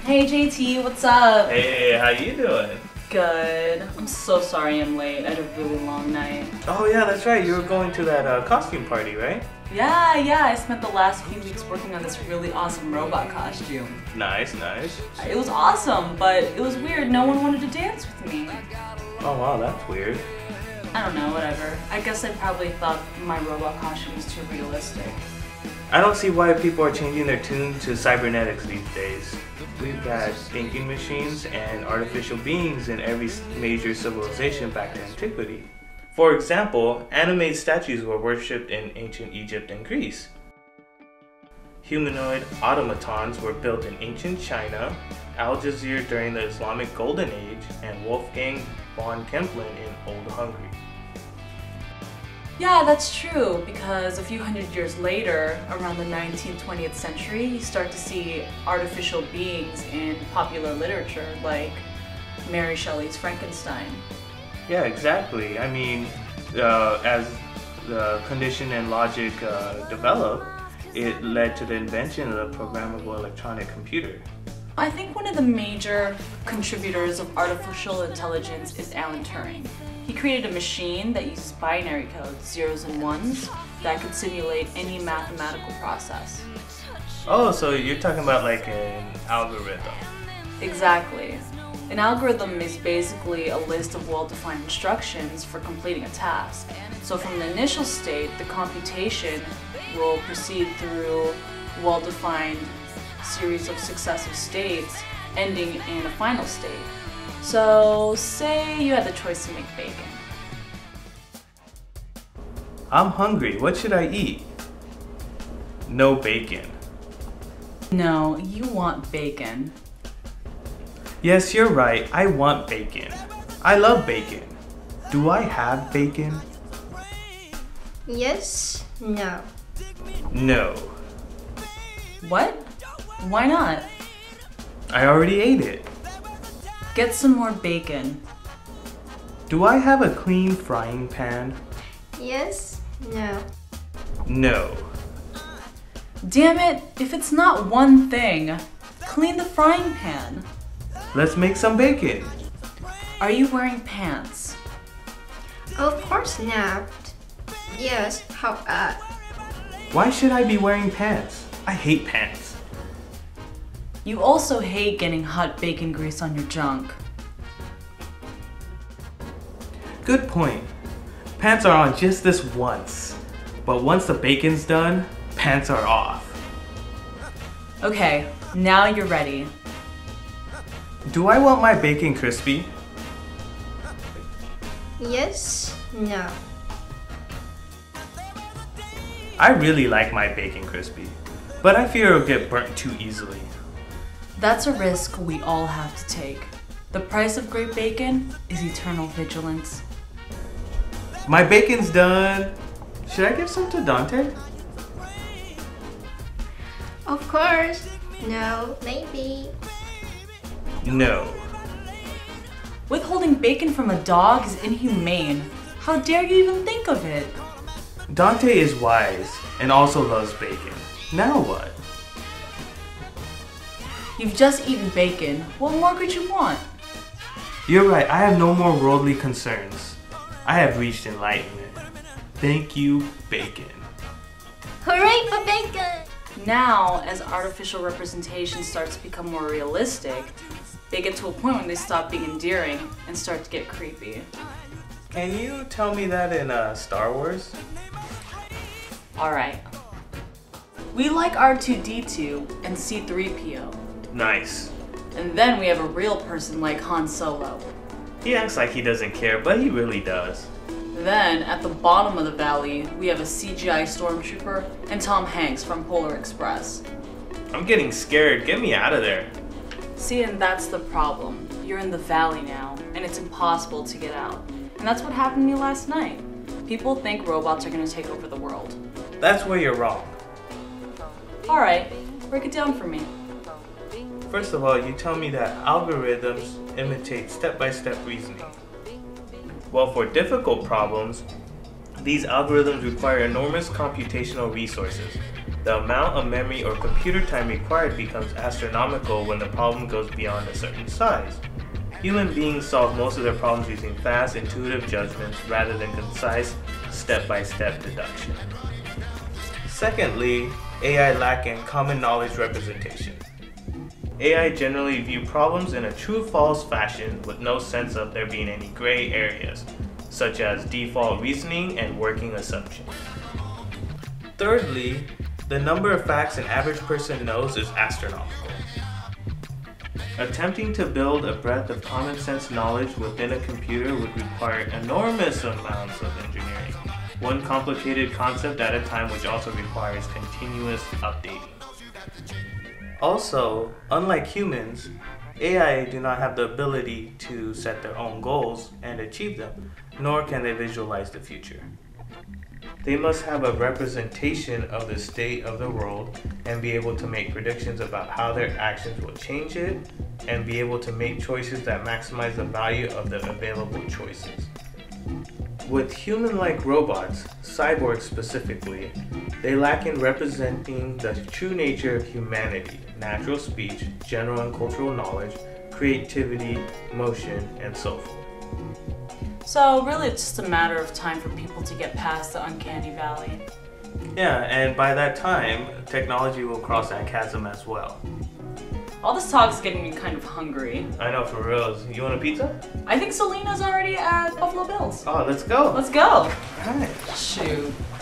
Hey JT, what's up? Hey, how you doing? Good. I'm so sorry I'm late. I had a really long night. Oh yeah, that's right. You were going to that costume party, right? Yeah. I spent the last few weeks working on this really awesome robot costume. Nice. It was awesome, but it was weird. No one wanted to dance with me. Oh wow, that's weird. I don't know, whatever. I guess I probably thought my robot costume was too realistic. I don't see why people are changing their tune to cybernetics these days. We've got thinking machines and artificial beings in every major civilization back to antiquity. For example, animated statues were worshipped in ancient Egypt and Greece. Humanoid automatons were built in ancient China, Al Jazeera during the Islamic Golden Age, and Wolfgang von Kempelen in Old Hungary. Yeah, that's true, because a few hundred years later, around the 19th, 20th century, you start to see artificial beings in popular literature, like Mary Shelley's Frankenstein. Yeah, exactly. I mean, as the condition and logic developed, it led to the invention of the programmable electronic computer. I think one of the major contributors of artificial intelligence is Alan Turing. He created a machine that uses binary codes, zeros and ones, that could simulate any mathematical process. Oh, so you're talking about like an algorithm. Exactly. An algorithm is basically a list of well-defined instructions for completing a task. So from the initial state, the computation will proceed through well-defined series of successive states, ending in a final state. So, say you had the choice to make bacon. I'm hungry. What should I eat? No bacon. No, you want bacon. Yes, you're right. I want bacon. I love bacon. Do I have bacon? Yes, no. No. What? Why not? I already ate it. Get some more bacon. Do I have a clean frying pan? Yes, no. No. Damn it, if it's not one thing, clean the frying pan. Let's make some bacon. Are you wearing pants? Of course not. Yes, how about? Why should I be wearing pants? I hate pants. You also hate getting hot bacon grease on your junk. Good point. Pants are on just this once. But once the bacon's done, pants are off. Okay, now you're ready. Do I want my bacon crispy? Yes, no. I really like my bacon crispy, but I fear it'll get burnt too easily. That's a risk we all have to take. The price of great bacon is eternal vigilance. My bacon's done. Should I give some to Dante? Of course. No, maybe. No. Withholding bacon from a dog is inhumane. How dare you even think of it? Dante is wise and also loves bacon. Now what? You've just eaten bacon. What more could you want? You're right, I have no more worldly concerns. I have reached enlightenment. Thank you, bacon. Hooray for bacon! Now, as artificial representation starts to become more realistic, they get to a point when they stop being endearing and start to get creepy. Can you tell me that in Star Wars? Alright. We like R2-D2 and C-3PO. Nice. And then we have a real person like Han Solo. He acts like he doesn't care, but he really does. Then, at the bottom of the valley, we have a CGI stormtrooper and Tom Hanks from Polar Express. I'm getting scared. Get me out of there. See, and that's the problem. You're in the valley now, and it's impossible to get out. And that's what happened to me last night. People think robots are going to take over the world. That's where you're wrong. Alright, break it down for me. First of all, you tell me that algorithms imitate step-by-step reasoning. Well, for difficult problems, these algorithms require enormous computational resources. The amount of memory or computer time required becomes astronomical when the problem goes beyond a certain size. Human beings solve most of their problems using fast, intuitive judgments rather than concise, step-by-step deduction. Secondly, AI lack in common knowledge representation. AI generally view problems in a true-false fashion with no sense of there being any gray areas, such as default reasoning and working assumptions. Thirdly, the number of facts an average person knows is astronomical. Attempting to build a breadth of common sense knowledge within a computer would require enormous amounts of engineering, one complicated concept at a time, which also requires continuous updating. Also, unlike humans, AI do not have the ability to set their own goals and achieve them, nor can they visualize the future. They must have a representation of the state of the world and be able to make predictions about how their actions will change it and be able to make choices that maximize the value of the available choices. With human-like robots, cyborgs specifically, they lack in representing the true nature of humanity, natural speech, general and cultural knowledge, creativity, motion, and so forth. So really it's just a matter of time for people to get past the uncanny valley. Yeah, and by that time, technology will cross that chasm as well. All this talk's getting me kind of hungry. I know, for reals. You want a pizza? I think Selina's already at Buffalo Bill's. Oh, let's go. Let's go. Alright. Shoot.